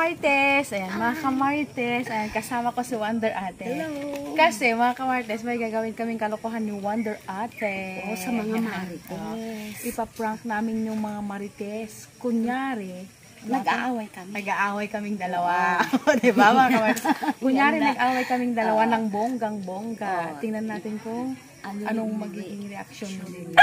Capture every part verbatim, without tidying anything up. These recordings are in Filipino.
kamartes, ayan, mga kamartes, ayan, kasama ko si Wonder Ate. Hello. Kasi mga kamartes, may gagawin kaming kalokohan ni Wonder Ate. Oh, sa mga Ayan. marites. Oh, ipaprank namin yung mga marites. Kunyari, Nag-aaway kami. nag-aaway kaming dalawa. Oh. Diba mga kamartes? Kunyari, nag-aaway kaming dalawa ng bonggang-bongga. Oh. Tingnan natin kung Ano anong yung magiging reaction nila.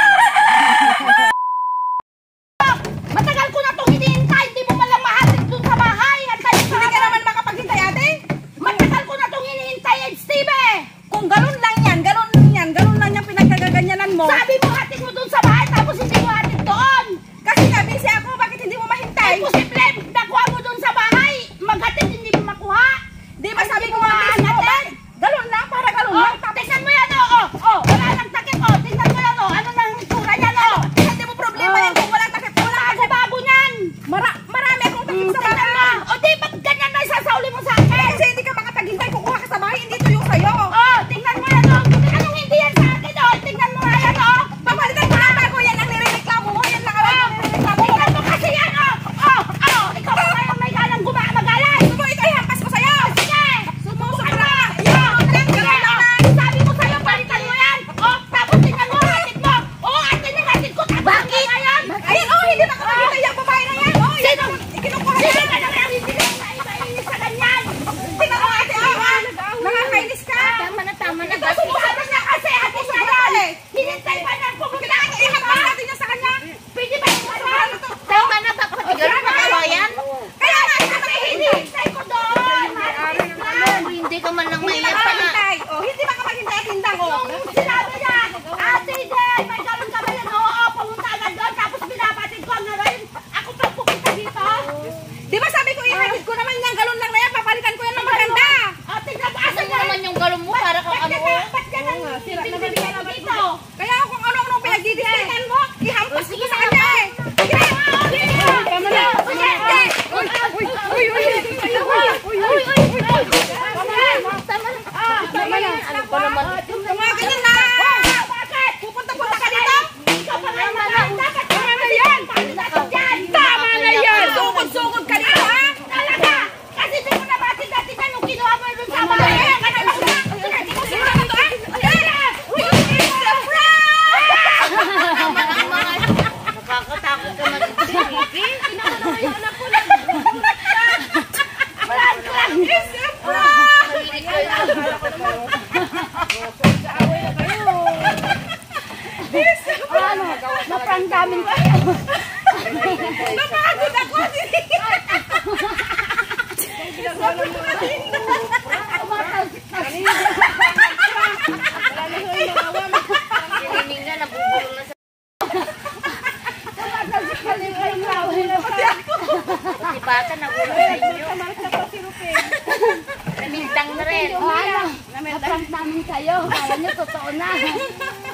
Matagal ko na itong hinihintay, hindi mo malang mahatid dun sa bahay. At hindi ka naman makapaghintay, ate? Matagal ko na itong hinihintay, Ed Steve. Kung ganun lang yan, ganun yan, ganun lang yung pinagkagaganyanan mo. Sabi mo hatid mo dun sa bahay, tapos hindi mo hatid doon. Kasi nga, busy ako, bakit hindi mo mahintay? Ay, posible, nakuha mo dun sa bahay. Maghatid, hindi mo makuha. Di ba sabi ko nga, busy ako ba? Ganun lang, para ganun Oh, lang. tingnan mo yan, oh, oh, oh, wala nang takip, oh, tingnan mo yan, oh, ano nang itsura yan, oh. Hindi mo problema Oh. yan kung walang takip. Wala Bago, bago niyan. Mara marami akong takip Hmm, sa tingnan mo. bahay. O, di, ba't ganyan na isasauli mo sa akin? Kasi hindi ka makapaghintay, kukuha ka sa bahay, hindi ito yung sa'yo. Oh, tingnan mo yan, oh. Anong hindi yan sa akin, oh? Tingnan mo nga yan, oh. Papalitan ko na bago yan ang nirereklamo mo. Yan lang alam mo nirereklamo mo. Tingnan mo kasi yan, oh. Oh, oh, ikaw pa kayong may galang gumamagalan. Sumo, ito ihampas ko sa'yo. Sige, Sumusok na. Yan, yan, sige, ganun lang. oh. Sabi ko sa'yo, palitan mo yan. Oh, tapos tingnan mo, hatid mo. Oh, atin yung hatid ko. Bakit? Ayun, oh, hindi makapaghintay yung babae na yan. Oh, yan, Sino? ikinukuha Sige yan. ka na lang, hindi ka na iba-inis sa ganyan. Tingnan mo, ate, oh, ah. Nakakainis ka. Tama na, tama na. Ito, sumusunod na kasi, ate, sa yan. Hinintay pa na pumunta. Ihampas natin yan sa kanya. Pwede ba yung ano? Tama na, papatigal pa ba yan? Kaya nga, ito Kasi hinihintay ko doon. Hindi ka man lang hindi maiyak pa na. makapaghintay. Oh, hindi makapaghintay at tindang, oh. Nung sinabi niya, Ate Day, may galon ka ba yan? Oo, pumunta agad doon. Tapos binapatid ko na rin. Ako pa pupunta dito. Di ba sabi ko, ihatid ko naman yung galon lang na yan, papalitan ko yan ng maganda. O, tignan mo. Asan mo naman yung galon mo? Para kang ano? Ba't ka nang bibigyan mo dito? Kaya kung ano-anong pinagdidiskritan mo, ihampas ko sa kanya eh. Sige! Tama na. Uy, uy, uy, uy, uy, uy, uy, Tama na. Tama na. Tama na. Ano ba naman? Mga ganyan na! Bakit? Pupunta-punta ka dito? Ikaw pa nga naman. Dapat tama na yan. Tama na yan! Sugod-sugod ka dito, ha? Talaga. Kasi di mo nabatid dati ka nung kinuha mo yung sa bahay. Ano ba? Hindi ko sila ito, ha? Uy, it's a prank! Nakakatakot ka man ito, Ricky. Sinama na yung anak ko lang. Prank lang. It's a prank! Mahilig kayo. Ano? Naprank namin kayo. Napagod ako! Sinining na, nabubulong na sa... Si Bata, nabulong sa inyo. Namintang na rin. Naprank namin kayo. Kala nyo, totoo na.